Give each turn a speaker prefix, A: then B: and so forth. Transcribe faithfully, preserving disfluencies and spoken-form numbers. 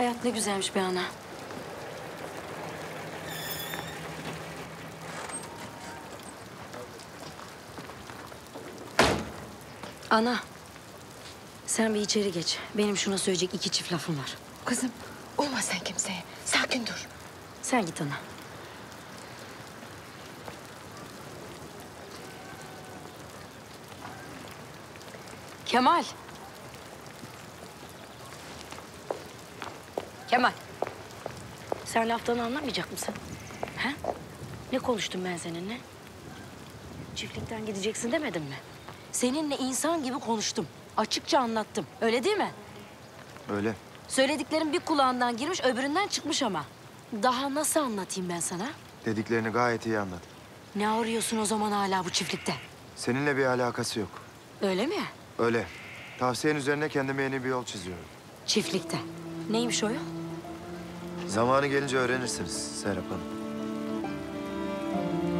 A: Hayat ne güzelmiş be ana. Ana, sen bir içeri geç. Benim şuna söyleyecek iki çift lafım var.
B: Kızım, olma sen kimseye. Sakin dur.
A: Sen git ana. Kemal. Kemal. Sen laftan anlamayacak mısın? He? Ne konuştum ben seninle? Çiftlikten gideceksin demedim mi? Seninle insan gibi konuştum. Açıkça anlattım. Öyle değil mi?
C: Öyle.
A: Söylediklerim bir kulağından girmiş, öbüründen çıkmış ama. Daha nasıl anlatayım ben sana?
C: Dediklerini gayet iyi anladım.
A: Ne arıyorsun o zaman hala bu çiftlikte?
C: Seninle bir alakası yok.
A: Öyle mi?
C: Öyle. Tavsiyen üzerine kendime yeni bir yol çiziyorum.
A: Çiftlikte. Neymiş o yol?
C: Zamanı gelince öğrenirsiniz Serap Hanım.